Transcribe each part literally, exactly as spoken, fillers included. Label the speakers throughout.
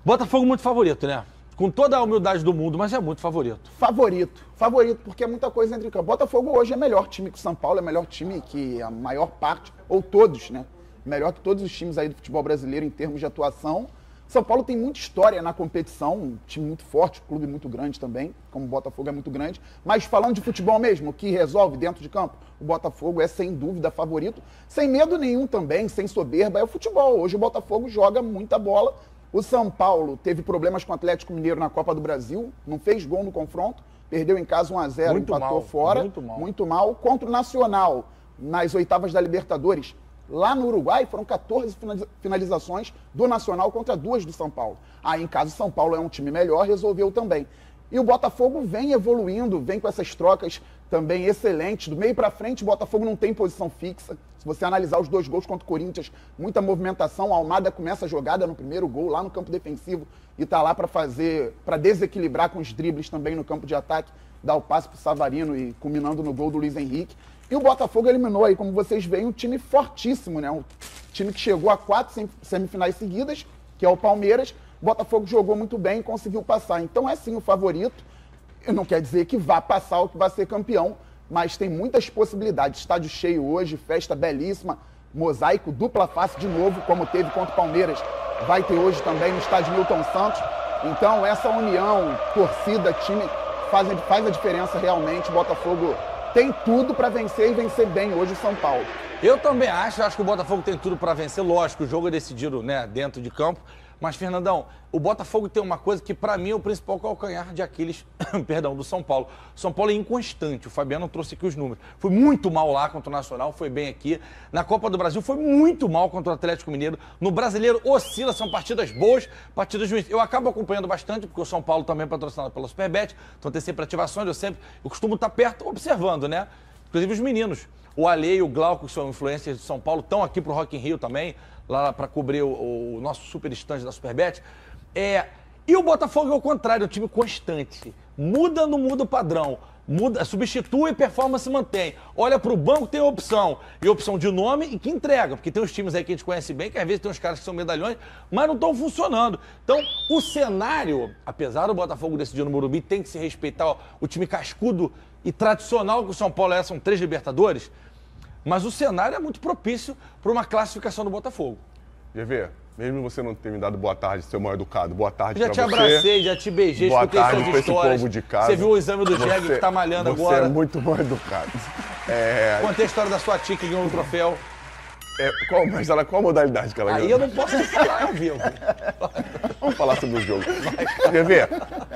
Speaker 1: Botafogo muito favorito, né? Com toda a humildade do mundo, mas é muito favorito.
Speaker 2: Favorito. Favorito, porque é muita coisa entre campo. Botafogo hoje é melhor time que o São Paulo, é melhor time que a maior parte, ou todos, né? Melhor que todos os times aí do futebol brasileiro em termos de atuação. São Paulo tem muita história na competição, um time muito forte, um clube muito grande também, como o Botafogo é muito grande. Mas falando de futebol mesmo, o que resolve dentro de campo, o Botafogo é sem dúvida favorito. Sem medo nenhum também, sem soberba, é o futebol. Hoje o Botafogo joga muita bola. O São Paulo teve problemas com o Atlético Mineiro na Copa do Brasil, não fez gol no confronto, perdeu em casa um a zero,
Speaker 1: muito
Speaker 2: empatou
Speaker 1: mal,
Speaker 2: fora.
Speaker 1: Muito mal.
Speaker 2: Muito mal. Contra o Nacional, nas oitavas da Libertadores, lá no Uruguai, foram quatorze finalizações do Nacional contra duas do São Paulo. Aí, em casa, o São Paulo é um time melhor, resolveu também. E o Botafogo vem evoluindo, vem com essas trocas também excelentes. Do meio para frente, o Botafogo não tem posição fixa. Se você analisar os dois gols contra o Corinthians, muita movimentação. A Almada começa a jogada no primeiro gol, lá no campo defensivo, e tá lá para fazer, para desequilibrar com os dribles também no campo de ataque, dar o passe pro Savarino e culminando no gol do Luiz Henrique. E o Botafogo eliminou aí, como vocês veem, um time fortíssimo, né? Um time que chegou a quatro semifinais seguidas, que é o Palmeiras. O Botafogo jogou muito bem e conseguiu passar. Então é sim o favorito. Não quer dizer que vá passar ou que vai ser campeão, mas tem muitas possibilidades. Estádio cheio hoje, festa belíssima, mosaico, dupla face de novo, como teve contra o Palmeiras. Vai ter hoje também no estádio Milton Santos. Então essa união, torcida, time, faz, faz a diferença realmente. O Botafogo tem tudo para vencer e vencer bem hoje o São Paulo.
Speaker 1: Eu também acho, acho que o Botafogo tem tudo para vencer. Lógico, o jogo é decidido, né, dentro de campo. Mas, Fernandão, o Botafogo tem uma coisa que, para mim, é o principal calcanhar de Aquiles, perdão, do São Paulo. O São Paulo é inconstante. O Fabiano trouxe aqui os números. Foi muito mal lá contra o Nacional, foi bem aqui. Na Copa do Brasil, foi muito mal contra o Atlético Mineiro. No Brasileiro, oscila, são partidas boas, partidas ruins. Eu acabo acompanhando bastante, porque o São Paulo também é patrocinado pela Superbet, então tem sempre ativações, eu sempre eu costumo estar perto observando, né? Inclusive os meninos. O Ale e o Glauco, que são influencers de São Paulo, estão aqui pro Rock in Rio também, lá para cobrir o, o nosso super estande da Superbet. É, e o Botafogo é o contrário, é um time constante. Muda, não muda o padrão. Muda, substitui e performance mantém. Olha para o banco, tem opção. E opção de nome e que entrega. Porque tem uns times aí que a gente conhece bem, que às vezes tem uns caras que são medalhões, mas não estão funcionando. Então, o cenário, apesar do Botafogo decidir no Morumbi, tem que se respeitar ó, o time cascudo e tradicional que o São Paulo é, são três Libertadores. Mas o cenário é muito propício para uma classificação do Botafogo.
Speaker 3: G V, mesmo você não ter me dado boa tarde, ser mal educado, boa tarde
Speaker 1: já
Speaker 3: pra
Speaker 1: te
Speaker 3: você.
Speaker 1: abracei, já te beijei,
Speaker 3: boa
Speaker 1: escutei
Speaker 3: tarde
Speaker 1: suas
Speaker 3: pra
Speaker 1: histórias.
Speaker 3: esse povo de casa.
Speaker 1: Você viu o exame do
Speaker 3: você,
Speaker 1: Jeg que tá malhando
Speaker 3: você
Speaker 1: agora.
Speaker 3: Você é muito mal educado. É...
Speaker 1: Contei a história da sua tia que ganhou um troféu.
Speaker 3: É, qual, mas ela, qual a modalidade que ela ganhou?
Speaker 1: Aí eu não posso te falar ao vivo.
Speaker 3: Vamos falar sobre o jogo. G V,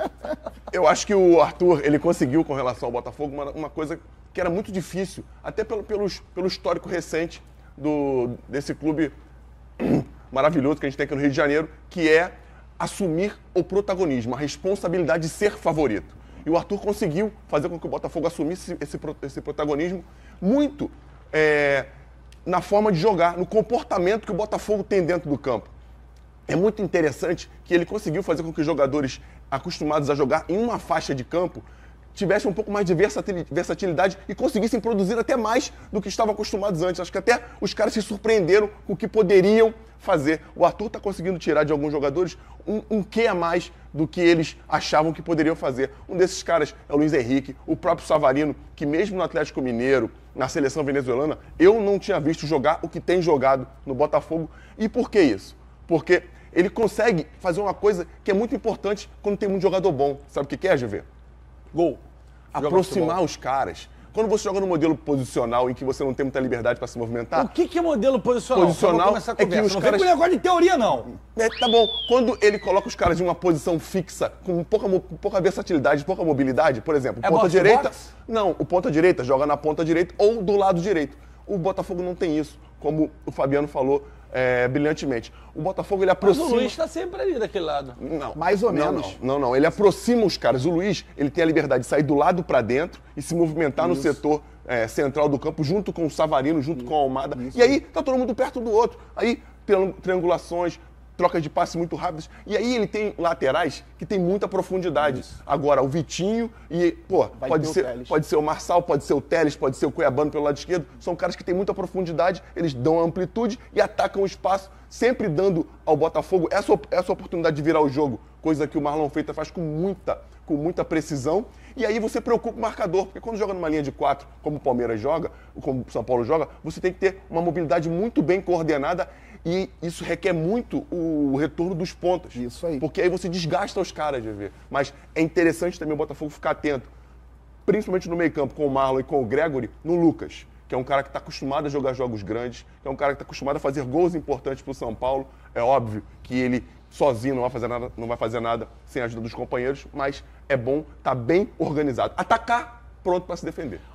Speaker 3: eu acho que o Arthur, ele conseguiu com relação ao Botafogo uma, uma coisa que era muito difícil, até pelo, pelo, pelo histórico recente do, desse clube maravilhoso que a gente tem aqui no Rio de Janeiro, que é assumir o protagonismo, a responsabilidade de ser favorito. E o Arthur conseguiu fazer com que o Botafogo assumisse esse, esse protagonismo muito é, na forma de jogar, no comportamento que o Botafogo tem dentro do campo. É muito interessante que ele conseguiu fazer com que os jogadores acostumados a jogar em uma faixa de campo tivessem um pouco mais de versatilidade e conseguissem produzir até mais do que estavam acostumados antes. Acho que até os caras se surpreenderam com o que poderiam fazer. O Arthur está conseguindo tirar de alguns jogadores um, um quê a mais do que eles achavam que poderiam fazer. Um desses caras é o Luiz Henrique, o próprio Savarino, que mesmo no Atlético Mineiro, na seleção venezuelana, eu não tinha visto jogar o que tem jogado no Botafogo. E por que isso? Porque ele consegue fazer uma coisa que é muito importante quando tem um jogador bom. Sabe o que é, G V?
Speaker 1: Gol.
Speaker 3: Aproximar os caras. Quando você joga no modelo posicional, em que você não tem muita liberdade para se movimentar...
Speaker 1: O que, que é modelo posicional?
Speaker 3: Posicional
Speaker 1: a
Speaker 3: é que os
Speaker 1: não
Speaker 3: caras...
Speaker 1: Não vem com negócio de teoria, não.
Speaker 3: É, tá bom. Quando ele coloca os caras em uma posição fixa, com pouca, pouca versatilidade, pouca mobilidade, por exemplo,
Speaker 1: é
Speaker 3: ponta direita...
Speaker 1: Box?
Speaker 3: Não, o ponta direita joga na ponta direita ou do lado direito. O Botafogo não tem isso, como o Fabiano falou é, brilhantemente. O Botafogo, ele aproxima...
Speaker 1: Mas o Luiz está sempre ali daquele lado.
Speaker 3: Não.
Speaker 2: Mais ou
Speaker 3: não,
Speaker 2: menos.
Speaker 3: Não, não, não. Ele aproxima os caras. O Luiz, ele tem a liberdade de sair do lado para dentro e se movimentar Isso. no setor é, central do campo, junto com o Savarino, junto Isso. com a Almada. Isso. E aí, tá todo mundo perto do outro. Aí, triangulações, trocas de passe muito rápidas. E aí ele tem laterais que tem muita profundidade. Isso. Agora, o Vitinho e, pô, pode ser, pode ser o Marçal, pode ser o Telles, pode ser o Cuiabano pelo lado esquerdo. São caras que têm muita profundidade, eles dão amplitude e atacam o espaço sempre dando ao Botafogo essa, essa oportunidade de virar o jogo, coisa que o Marlon Freitas faz com muita, com muita precisão. E aí você preocupa o marcador, porque quando joga numa linha de quatro, como o Palmeiras joga, como o São Paulo joga, você tem que ter uma mobilidade muito bem coordenada e isso requer muito o retorno dos pontas.
Speaker 2: Isso aí.
Speaker 3: Porque aí você desgasta os caras, de ver. Mas é interessante também o Botafogo ficar atento, principalmente no meio-campo, com o Marlon e com o Gregory, no Lucas, que é um cara que está acostumado a jogar jogos grandes, que é um cara que está acostumado a fazer gols importantes para o São Paulo. É óbvio que ele sozinho não vai fazer nada, não vai fazer nada sem a ajuda dos companheiros, mas é bom estar bem organizado. Atacar, pronto para se defender.